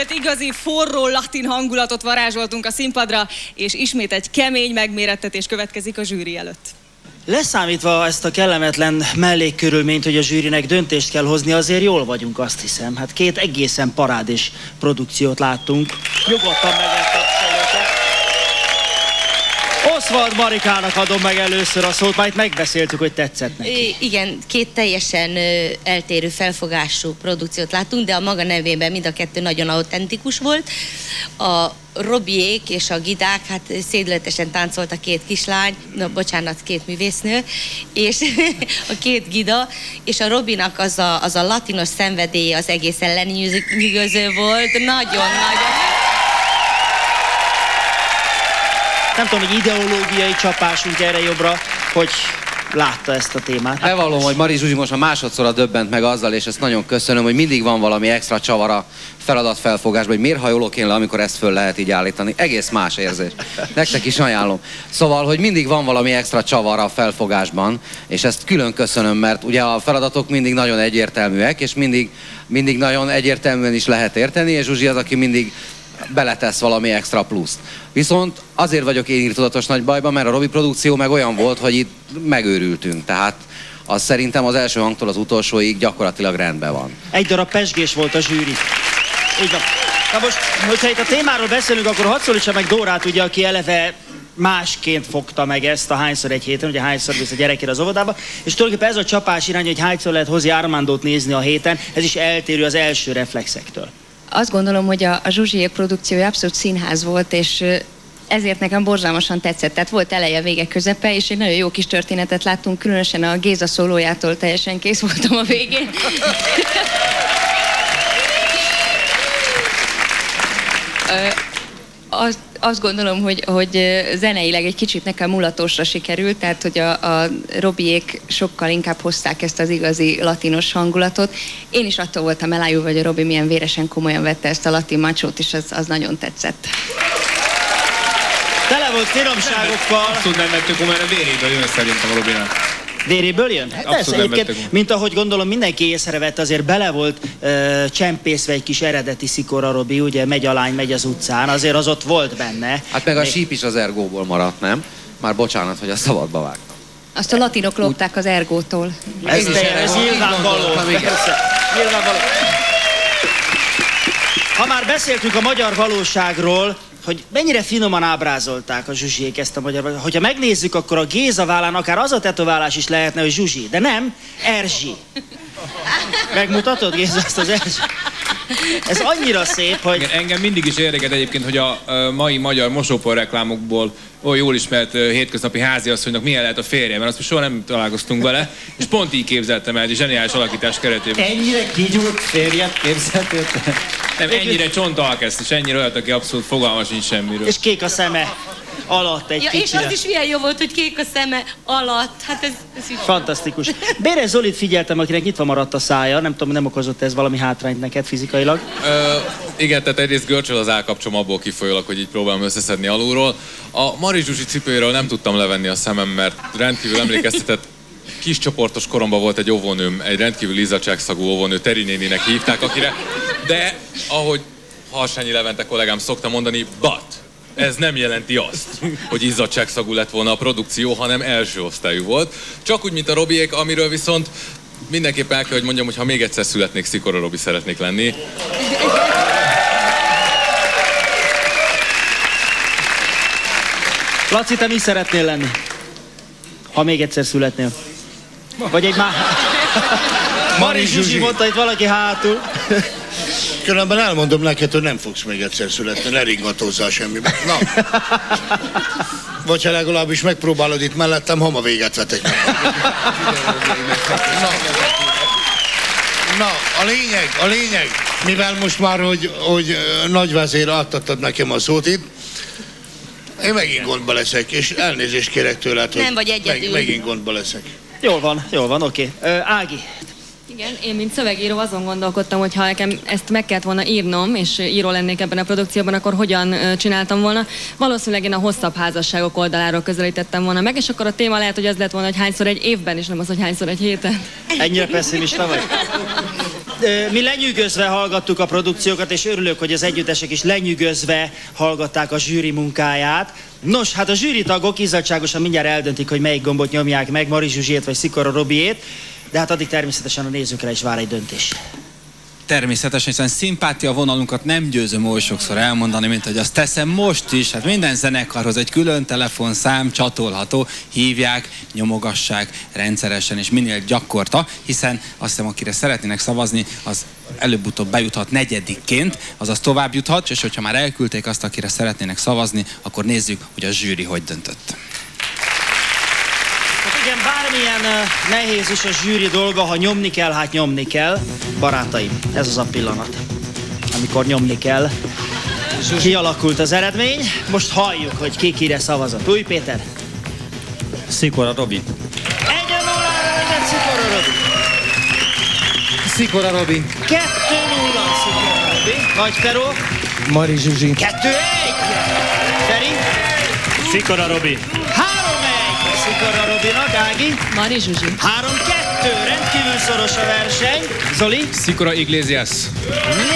volt, igazi forró latin hangulatot varázsoltunk a színpadra, és ismét egy kemény megmérettetés következik a zsűri előtt. Leszámítva ezt a kellemetlen mellékkörülményt, hogy a zsűrinek döntést kell hozni, azért jól vagyunk, azt hiszem. Hát két egészen parádés produkciót láttunk. Nyugodtan megeltetszőlőtek. Oswald Marikának adom meg először a szót, majd megbeszéltük, hogy tetszett neki. Igen, két teljesen eltérő felfogású produkciót láttunk, de a maga nevében mind a kettő nagyon autentikus volt. A Robiék és a Gidák, hát szédületesen táncolt a két kislány, bocsánat, két művésznő, és a két Gida, és a Robinak az a latinos szenvedélye az egészen lenyűgöző volt, nagyon-nagyon. Nem tudom, hogy ideológiai csapásunk erre jobbra, hogy látta ezt a témát. Bevallom, hogy Mari Zsuzsi most a másodszorra döbbent meg azzal, és ezt nagyon köszönöm, hogy mindig van valami extra csavar a feladatfelfogásban, hogy miért hajolok én le, amikor ezt föl lehet így állítani. Egész más érzés. Nektek is ajánlom. Szóval, hogy mindig van valami extra csavar a felfogásban, és ezt külön köszönöm, mert ugye a feladatok mindig nagyon egyértelműek, és mindig nagyon egyértelműen is lehet érteni, és Zsuzsi az, aki mindig beletesz valami extra pluszt. Viszont azért vagyok én írtudatos nagy bajban, mert a Robi produkció meg olyan volt, hogy itt megőrültünk. Tehát az szerintem az első hangtól az utolsóig gyakorlatilag rendben van. Egy darab pezsgés volt a zsűri. Így van. Na most, hogyha itt a témáról beszélünk, akkor hadd szólítsa meg Dórát, ugye, aki eleve másként fogta meg ezt a hányszor egy héten, ugye hányszor visz a gyerekére az óvodába, és tulajdonképpen ez a csapás irány, hogy hányszor lehet hozni Armandót nézni a héten, ez is eltérő az első reflexektől. Azt gondolom, hogy a Zsuzsiék produkciója abszolút színház volt, és ezért nekem borzalmasan tetszett. Tehát volt eleje, vége, közepe, és egy nagyon jó kis történetet láttunk, különösen a Géza szólójától teljesen kész voltam a végén. Azt gondolom, hogy zeneileg egy kicsit nekem mulatósra sikerült, tehát hogy a Robiék sokkal inkább hozták ezt az igazi latinos hangulatot. Én is attól voltam elájulva, hogy a Robi milyen véresen komolyan vette ezt a latin macsót, és az nagyon tetszett. Tele volt finomságokkal. Abszolút nem vettük komolyan, a véréből jön szerintem a Robinak. Véréből jön? Hát persze, egyébként, mint ahogy gondolom mindenki észrevett, azért bele volt csempészve egy kis eredeti szikora Robi, ugye megy a lány, megy az utcán, azért az ott volt benne. Hát meg a síp is az ergóból maradt, nem? Már bocsánat, hogy a szabadba vágtam. Azt a latinok lopták az ergótól. Ez nyilvánvaló. Nyilvánvaló. Ha már beszéltünk a magyar valóságról, hogy mennyire finoman ábrázolták a Zsuzsiék ezt a magyar... Hogyha megnézzük, akkor a Géza vállán akár az a tetoválás is lehetne, hogy Zsuzsi, de nem, Erzsi. Megmutatod, Géza, azt az Erzsi? Ez annyira szép, hogy... Igen, engem mindig is érdekel egyébként, hogy a mai magyar mosópor reklámokból olyan jól ismert hétköznapi háziasszonynak milyen lehet a férje, mert azt soha nem találkoztunk vele, és pont így képzeltem el, egy zseniális alakítás keretében. Ennyire kigyúrt férjet képzeltél? Nem, ennyire csontalkeszt, és ennyire olyat, aki abszolút fogalma sincs semmiről. És kék a szeme alatt egy kicsit. És az is milyen jó volt, hogy kék a szeme alatt. Hát ez is... Fantasztikus. Béres Zolit figyeltem, akinek nyitva maradt a szája. Nem tudom, nem okozott ez valami hátrányt neked fizikailag? Igen, tehát egyrészt görcsöl az állkapcsom abból kifolyólag, hogy így próbálom összeszedni alulról. A Mari Zsuzsi cipőjéről nem tudtam levenni a szemem, mert rendkívül emlékeztetett. Kis csoportos koromban volt egy óvónőm, egy rendkívül izzadságszagú óvónő, Teri néninek hívták, akire, de ahogy Harsányi Levente kollégám szokta mondani, but ez nem jelenti azt, hogy izzadságszagú lett volna a produkció, hanem első osztályú volt. Csak úgy, mint a Robiék, amiről viszont mindenképp el kell, hogy mondjam, hogy ha még egyszer születnék, Szikora Robi szeretnék lenni. Laci, te mi szeretnél lenni? Ha még egyszer születnél. Vagy egy már... Mari Zsuzsi mondta itt valaki hátul. Különben elmondom neked, hogy nem fogsz még egyszer születni, ne ringatózzál semmiben. Na. Vagy ha legalábbis megpróbálod itt mellettem, hama véget vetek meg. Na, a lényeg, mivel most már, hogy nagyvezér átadtad nekem a szót itt, én megint gondba leszek, és elnézést kérek tőled, hogy nem vagy egyedül. Megint gondba leszek. Jól van, oké. Ági. Igen, én mint szövegíró azon gondolkodtam, hogy ha nekem ezt meg kellett volna írnom, és író lennék ebben a produkcióban, akkor hogyan csináltam volna. Valószínűleg én a hosszabb házasságok oldaláról közelítettem volna meg, és akkor a téma lehet, hogy az lett volna, hogy hányszor egy évben, és nem az, hogy hányszor egy héten. Ennyire pessimista vagy? mi lenyűgözve hallgattuk a produkciókat, és örülök, hogy az együttesek is lenyűgözve hallgatták a zsűri munkáját. Nos, hát a zsűritagok izzadságosan mindjárt eldöntik, hogy melyik gombot nyomják meg, Mari Zsuzsiét vagy Szikora Robiét, de hát addig természetesen a nézőkre is vár egy döntés. Természetesen, hiszen szimpátia vonalunkat nem győzöm oly sokszor elmondani, mint hogy azt teszem most is. Hát minden zenekarhoz egy külön telefonszám csatolható, hívják, nyomogassák rendszeresen és minél gyakorta, hiszen azt hiszem, akire szeretnének szavazni, az előbb-utóbb bejuthat negyedikként, azaz tovább juthat, és hogyha már elküldték azt, akire szeretnének szavazni, akkor nézzük, hogy a zsűri hogy döntött. Igen, bármilyen nehéz is a zsűri dolga, ha nyomni kell, hát nyomni kell. Barátaim, ez az a pillanat, amikor nyomni kell. Kialakult az eredmény, most halljuk, hogy ki kire szavazott. Új Péter? Szikora Robi. 1-0-ra vezet Szikora Robi. Szikora Robi. 2-0 Szikora Robi. Nagy Feró. Mari Zsuzsi. 2-1. Feri. Szikora Robi. 3-1 Szikora Robinak. Ági. Mari Zsuzsi. 3-2. Rendkívül szoros a verseny. Zoli. Szikora Iglesias. 4-2.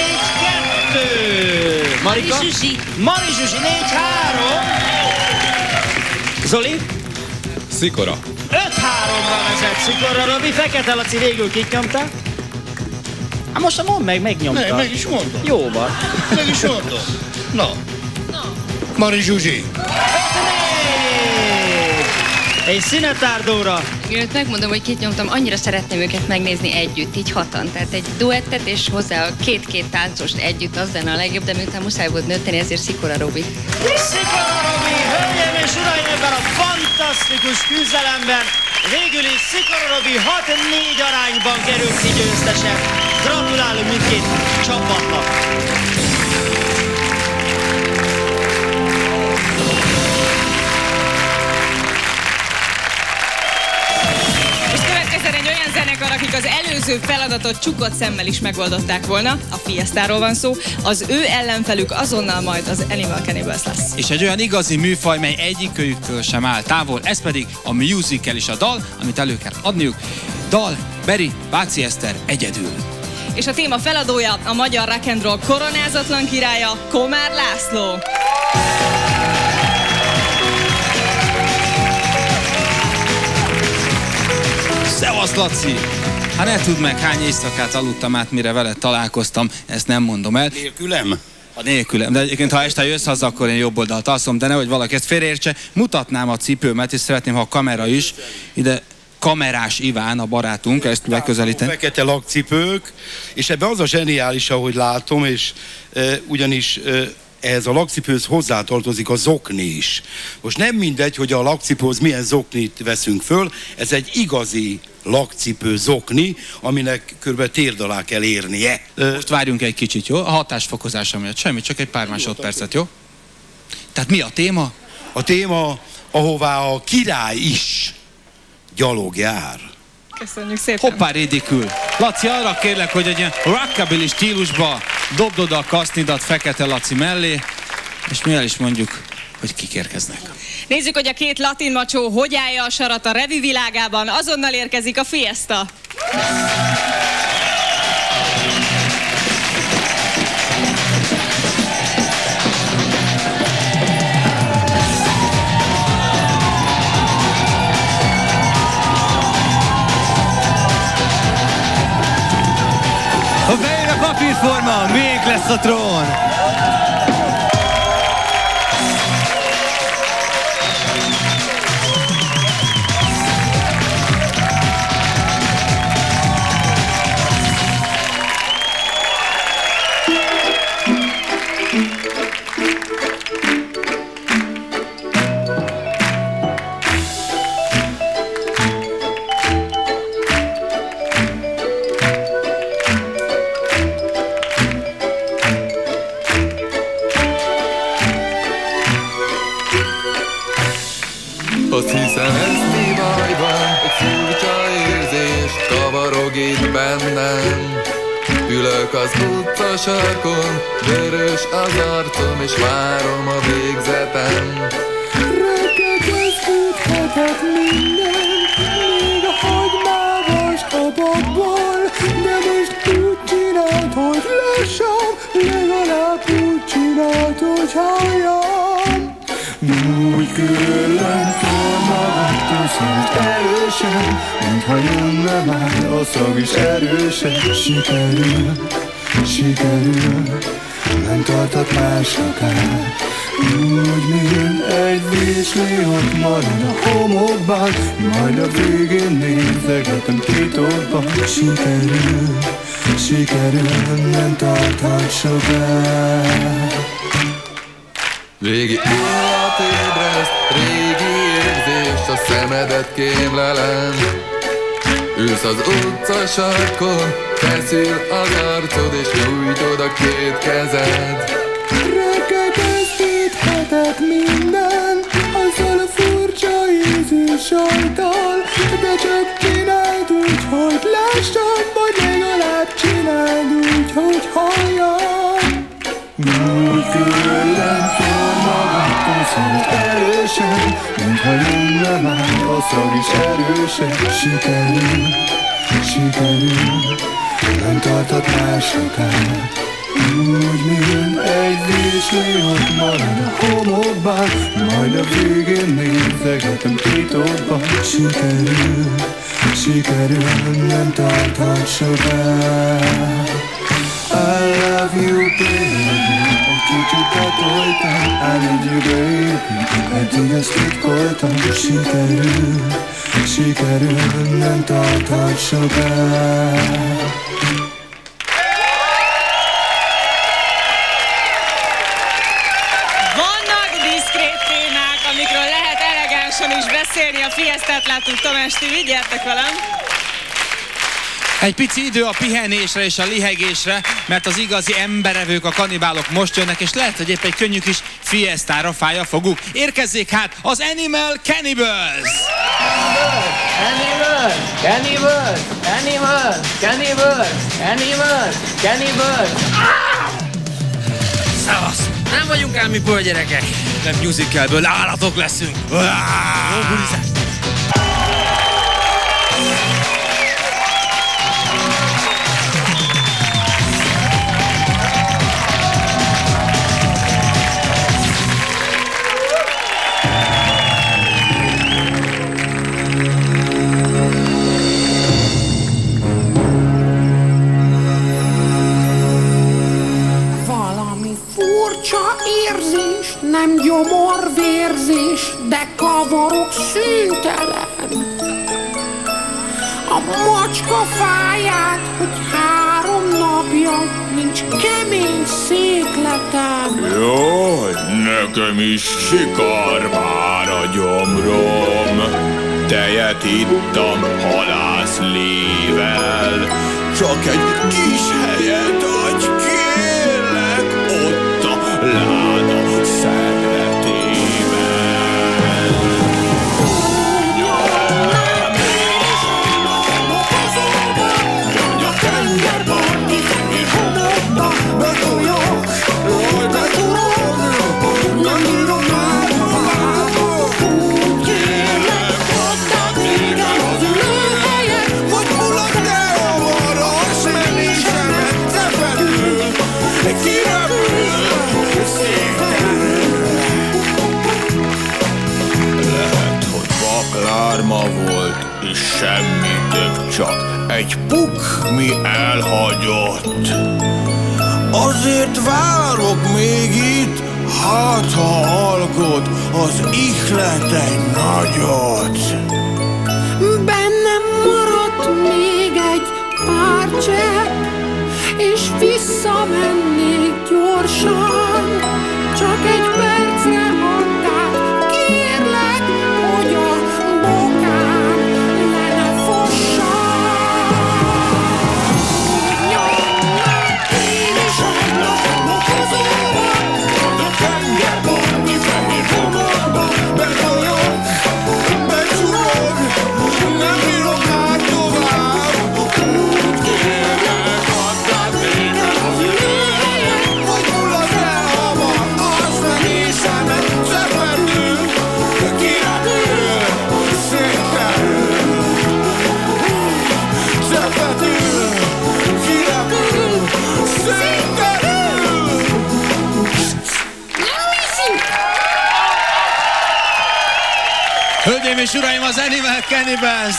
Marika. Mari Zsuzsi. Mari Zsuzsi. 4-3. Zoli. Szikora. 5-3-ra vezet Szikora Robi. Fekete Laci végül kit nyomta? Hát most mondd meg, megnyomta. Ne, meg is mondom. Jó van. Meg is mondom. Na. Mari Zsuzsi. 5-4. Egy szünetárdóra. Mielőtt megmondom, hogy kit nyomtam, annyira szeretném őket megnézni együtt, így hatan. Tehát egy duettet, és hozzá a két táncost együtt, az lenne a legjobb, de miután muszáj volt nőtteni, ezért Szikora Robi. Szikora Robi, hölgyeim és uraim, ebben a fantasztikus küzdelemben végül is Szikora Robi 6-4 arányban került ki győztesen. Gratulálunk mindkét csapatnak! Egy olyan zenekar, akik az előző feladatot csukott szemmel is megoldották volna, a Fiestáról van szó, az ő ellenfelük azonnal majd az Animal Cannibals lesz. És egy olyan igazi műfaj, mely egyikőjüktől sem áll távol, ez pedig a musical is a dal, amit elő kell adniuk. Dal, Beri, Váci Eszter egyedül. És a téma feladója a magyar rock and roll koronázatlan királya, Komár László. Szevasz, Laci! Hát ne tudd meg, hány éjszakát aludtam át, mire veled találkoztam, ezt nem mondom el. Nélkülem? A nélkülem, de egyébként ha este jössz haza, akkor én jobb oldalt alszom, de nehogy valaki ezt félreértse. Mutatnám a cipőmet, és szeretném, ha a kamera is, ide Kamerás Iván, a barátunk, ezt megközelíteni. Fekete lakcipők, és ebben az a zseniális, ahogy látom, és ugyanis ehhez a lakcipőhöz hozzátartozik a zokni is. Most nem mindegy, hogy a lakcipőhöz milyen zoknit veszünk föl, ez egy igazi lakcipő zokni, aminek kb. Térd alá kell érnie. Most várjunk egy kicsit, jó? A hatásfokozása miatt semmi, csak egy pár másodpercet, jó? Tehát mi a téma? A téma, ahová a király is gyalog jár. Köszönjük szépen. Hoppá, ridikül. Laci, arra kérlek, hogy egy ilyen rockabilly stílusba dobd oda a kasznidat Fekete Laci mellé, és mi el is mondjuk, hogy kik érkeznek. Nézzük, hogy a két latin macsó hogy állja a sarat a revű világában. Azonnal érkezik a Fiesta. Ha bejön a papírforma, még lesz a trón! Azt hiszem ez mi baj van, egy furcsa érzés kavarog itt bennem. Ülök az utcasarkon, vörös az arcom, és várom a végzetem. Rekekeződhetett minden, még a hagymávas abakból, de most úgy hogy halljam. Úgy kérlek, tedd magad, köszönj erősen, mintha jönne már a szag is erősen. Sikerül, sikerül, nem tartott már sokáig. Úgy, mint egy vízli ott marad a homokban, majd a végén nézegetem titokban. Sikerül, sikerül, nem tarthat sokáig. Régi illat ébreszt, régi érzést, a szemedet kémlelem. Ülsz az utca sarkon, feszül az arcod, és nyújtod a két kezed. Rekegeztethetek minden, azzal a furcsa ízű sajttal, de csak csináld úgy, hogy lássam, vagy legalább csináld úgy, hogy halljam. Úgy kérlek, tedd magad, köszönj erősen, mintha jönne már a szag is erősen. Sikerül, sikerül, nem tartott már sokáig. Úgy, mint egy vízli ott marad a homokban, majd a végén nézegetem titokban. Sikerül, sikerül, nem tarthat sokáig. I love you, baby, egy kicsit betoltam. I need you, baby, eddig ezt titkoltam. Sikerül, sikerül, nem tarthat sokáig. Amikről lehet elegánsan is beszélni. A Fiesztát láttuk, Tamás, ti vigyeltek velem. Egy pici idő a pihenésre és a lihegésre, mert az igazi emberevők, a kanibálok most jönnek, és lehet, hogy épp egy könnyű kis fiesztára fáj a foguk. Érkezzék hát az Animal Cannibals! Animals! Cannibals! Animals! Cannibals! Animals! Cannibals! Szevasz! Nem vagyunk ám mi bőrgyerekek, nem musicalből állatok leszünk. Érzés, nem gyomorvérzés, de kavarok szüntelen. A macska fáját, hogy 3 napja nincs kemény székletem. Jaj, nekem is sikar már a gyomrom. Tejet ittam halászlével. Csak egy kis helyet adj, kérlek, ott a láda szegletében. Nyomnám én is annak a zolban, hogy a tengerparti fehér homokba betoljak. Jaj, de tudod, nem bírom már tovább. Úgy kérlek, add át végre az ülőhelyet, hogy mulat ne avaras, menésemet te felül. Kirepül székterül. Lehet, hogy baklárma volt, és semmi több, csak egy puk, mi elhagyott. Azért várok még itt, hát ha alkot az ihlet egy nagyot. Bennem maradt még egy pár csepp, és visszamennék gyorsan. Csak egy percre add át, kérlek, hogy a bokám le ne fossan. Nyomnám én is annak a kozóban, hogy a tengerparti fehér homokba betoljak, becsurog, nem bírom már tovább. Úgy kérlek, add át végre az ülőhelyet, hogy mulat ne avass, Hölgyeim és uraim, az Animal Cannibals!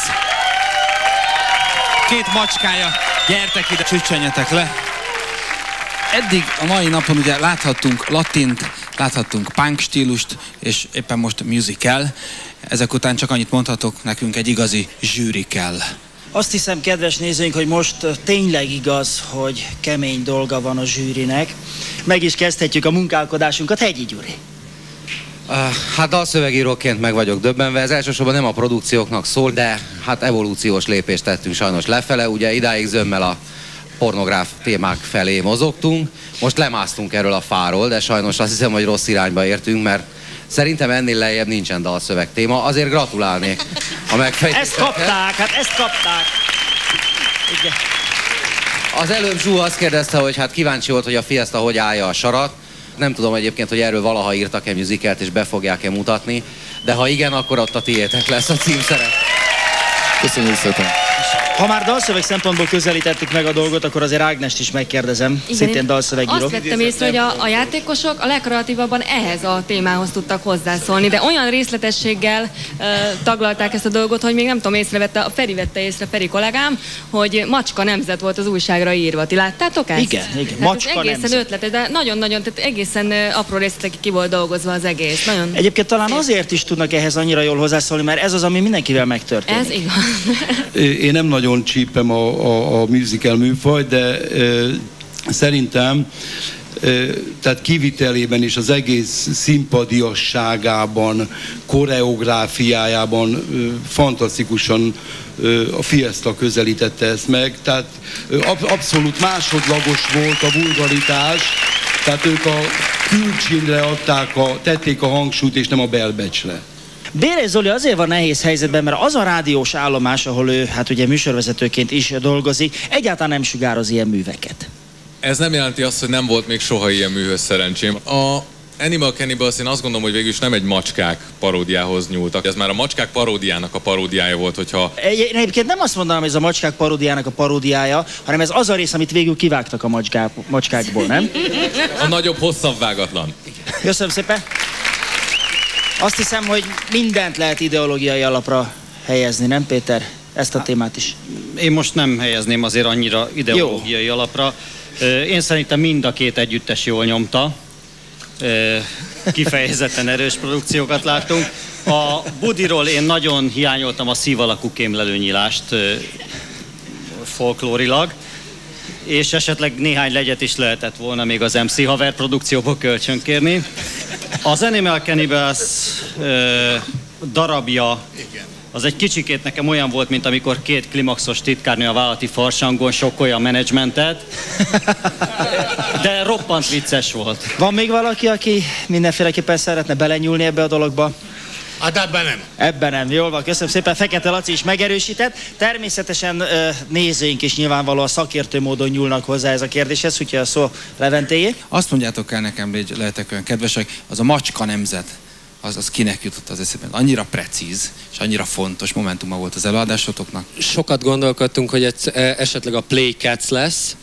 Két macskája, gyertek ide, csüccsenjetek le! Eddig a mai napon ugye láthattunk latint, láthattunk punk stílust, és éppen most musical. Ezek után csak annyit mondhatok, nekünk egy igazi zsűri kell. Azt hiszem, kedves nézőink, hogy most tényleg igaz, hogy kemény dolga van a zsűrinek. Meg is kezdhetjük a munkálkodásunkat. Hegyi Gyuri. Hát dalszövegíróként meg vagyok döbbenve, ez elsősorban nem a produkcióknak szól, de hát evolúciós lépést tettünk sajnos lefele, ugye idáig zömmel a pornográf témák felé mozogtunk, most lemásztunk erről a fáról, de sajnos azt hiszem, hogy rossz irányba értünk, mert szerintem ennél lejjebb nincsen dalszöveg téma, azért gratulálnék a megfejtésekhez. Ezt kapták, hát ezt kapták. Igen. Az előbb Zsú azt kérdezte, hogy hát kíváncsi volt, hogy a Fiesta hogy állja a sarat. Nem tudom egyébként, hogy erről valaha írtak-e musicalt és be fogják-e mutatni, de ha igen, akkor ott a tiétek lesz a címszere. Köszönjük szépen. Ha már dalszöveg szempontból közelítettük meg a dolgot, akkor azért Ágnest is megkérdezem, Igen, szintén dalszövegíró. Azt vettem észre, hogy a játékosok a legkreatívabban ehhez a témához tudtak hozzászólni, de olyan részletességgel taglalták ezt a dolgot, hogy még nem tudom, észrevette, Feri vette észre, Feri kollégám, hogy Macska nemzet volt az újságra írva. Ti láttátok ezt? Igen, Macska egészen nemzet. Ötletes, de nagyon-nagyon, tehát egészen apró részletekig ki volt dolgozva az egész. Nagyon Egyébként talán azért is tudnak ehhez annyira jól hozzászólni, mert ez az, ami mindenkivel megtörténik. Ez igaz. Én nem nagyon csípem a musical műfajt, de szerintem tehát kivitelében és az egész színpadiasságában, koreográfiájában fantasztikusan a Fiesta közelítette ezt meg, tehát abszolút másodlagos volt a vulgaritás, tehát ők a külcsínre tették a hangsúlyt, és nem a belbecsre. Béres Zoli azért van nehéz helyzetben, mert az a rádiós állomás, ahol ő hát ugye műsorvezetőként is dolgozik, egyáltalán nem sugároz ilyen műveket. Ez nem jelenti azt, hogy nem volt még soha ilyen műhöz szerencsém. A Animal Cannibals, én azt gondolom, hogy végül is nem egy macskák paródiához nyúltak. Ez már a macskák paródiának a paródiája volt, hogyha... Én egyébként nem azt mondanám, hogy ez a macskák paródiának a paródiája, hanem ez az a rész, amit végül kivágtak a macskákból, nem? A nagyobb, hosszabb vágatlan. Köszönöm szépen. Azt hiszem, hogy mindent lehet ideológiai alapra helyezni, nem Péter? Ezt a témát is. Én most nem helyezném azért annyira ideológiai alapra. Én szerintem mind a két együttes jól nyomta. Kifejezetten erős produkciókat láttunk. A Budiról én nagyon hiányoltam a szív alakú kémlelőnyílást folklórilag, és esetleg néhány legyet is lehetett volna még az MC Haver produkcióból kölcsönkérni. Az Animal Cannibals darabja az egy kicsikét nekem olyan volt, mint amikor két klimaxos titkárnő a vállalati farsangon sokkolja a menedzsmentet, de roppant vicces volt. Van még valaki, aki mindenféleképpen szeretne belenyúlni ebbe a dologba? Hát ebben nem. Ebben nem. Jól van, köszönöm szépen. Fekete Laci is megerősített. Természetesen nézőink is nyilvánvalóan szakértő módon nyúlnak hozzá ez a kérdéshez, úgyhogy a szó Leventéjé. Azt mondjátok el nekem, hogy lehetek olyan kedvesek, az a macska nemzet, az kinek jutott az eszében? Annyira precíz és annyira fontos momentuma volt az előadásotoknak. Sokat gondolkodtunk, hogy esetleg a Play Cats lesz.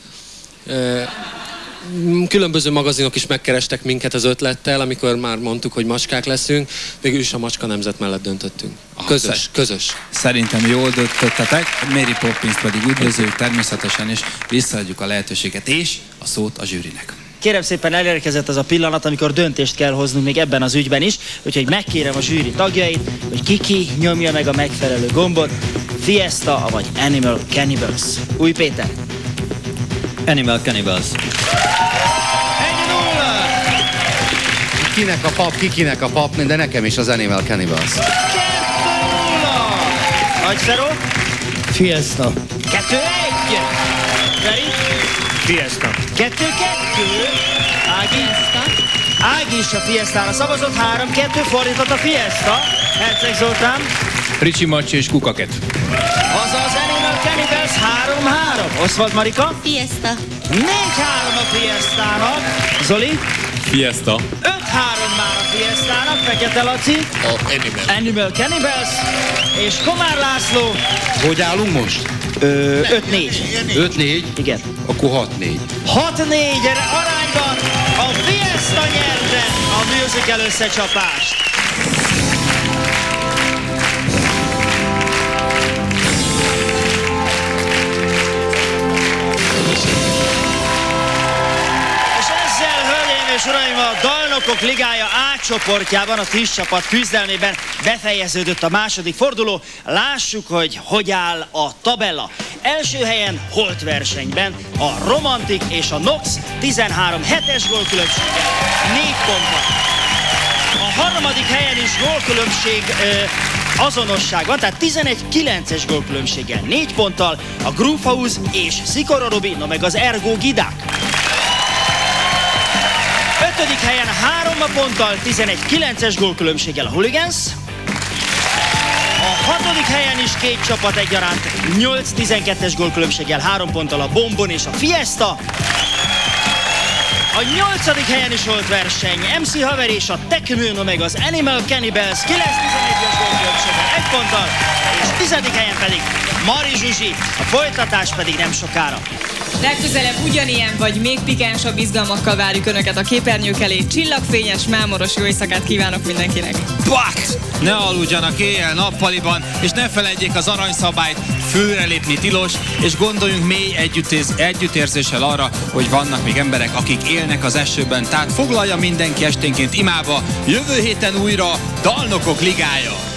Különböző magazinok is megkerestek minket az ötlettel, amikor már mondtuk, hogy macskák leszünk. Végül is a macska nemzet mellett döntöttünk. Közös. Szerintem jól döntöttetek. Mary Poppins pedig üdvözöljük természetesen, és visszaadjuk a lehetőséget és a szót a zsűrinek. Kérem szépen, elérkezett az a pillanat, amikor döntést kell hoznunk még ebben az ügyben is, úgyhogy megkérem a zsűri tagjait, hogy ki nyomja meg a megfelelő gombot. Fiesta, vagy Animal Cannibals. Új Péter. Animal Cannibals. Kinek a pap, de nekem is az Animal Cannibals. 2-0. Nagy Feró. Fiesta. 2-1. Feri. Fiesta. 2-2. Ági. Ági is a Fiestára szavazott, 3-2 fordított a Fiesta. Herceg Zoltán. Ricsi Macsi és Kukaket. Azaz Animal Cannibals 3-3. Oswald Marika. Fiesta. 4-3 a Fiestának. Zoli. Fiesta. 5-3 már a Fiestának. Fekete Laci. Animal Cannibals. És Komár László. Hogy állunk most? 5-4. 5-4? Igen. Akkor 6-4. 6-4-re arányban a Fiesta nyerte a musical összecsapást. Dalnokok Ligája A csoportjában a 10 csapat küzdelmében befejeződött a második forduló. Lássuk, hogy áll a tabella. Első helyen holt versenyben a Romantik és a Nox 13-7-es gólkülönbséggel 4 ponttal. A harmadik helyen is gólkülönbség azonosság van, tehát 11-9-es gólkülönbséggel 4 ponttal a Groove és Szikora Robi, meg az Ergo Gidák. 5. helyen 3 ponttal 11-9-es gólkülönbséggel a Hooligans. A 6. helyen is 2 csapat egyaránt 8-12-es gólkülönbséggel 3 ponttal a Bombon és a Fiesta. A 8. helyen is volt verseny, MC Haver és a Tekmőno meg az Animal Cannibals 9-11-es gólkülönbséggel 1 ponttal, és 10. helyen pedig Mari Zsuzsi, a folytatás pedig nem sokára. Legközelebb ugyanilyen vagy még pikánsabb izgalmakkal várjuk Önöket a képernyők elé. Csillagfényes, mámoros jó éjszakát kívánok mindenkinek! But! Ne aludjanak éjjel-nappaliban, és ne felejtjék az aranyszabályt, fülre lépni tilos, és gondoljunk mély együttérzéssel arra, hogy vannak még emberek, akik élnek az esőben. Tehát foglalja mindenki esténként imába, jövő héten újra Dalnokok Ligája!